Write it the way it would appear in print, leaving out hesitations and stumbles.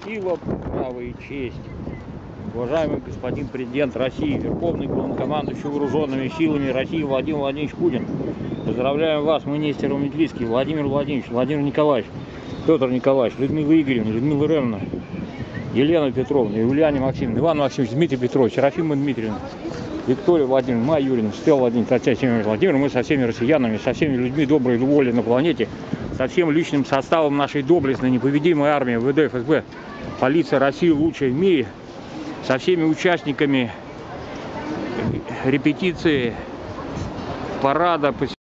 Сила, право и честь. Уважаемый господин президент России, Верховный главнокомандующий вооруженными силами России Владимир Владимирович Путин. Поздравляем вас, мы Нестор Медведский, Владимир Владимирович, Владимир Николаевич, Петр Николаевич, Людмила Игоревна, Людмила Ивановна, Елена Петровна, Юлиане Максимовна, Иван Максимович, Дмитрий Петрович, Серафима Дмитриевна, Виктория Владимировна, Майя Юрьевна, Стелла Владимировна, Татьяна Семеновна, Владимир, мы со всеми россиянами, со всеми людьми доброй воли на планете, со всем личным составом нашей доблестной, непобедимой армии, ВД, ФСБ, полиция России лучшая в мире, со всеми участниками репетиции, парада,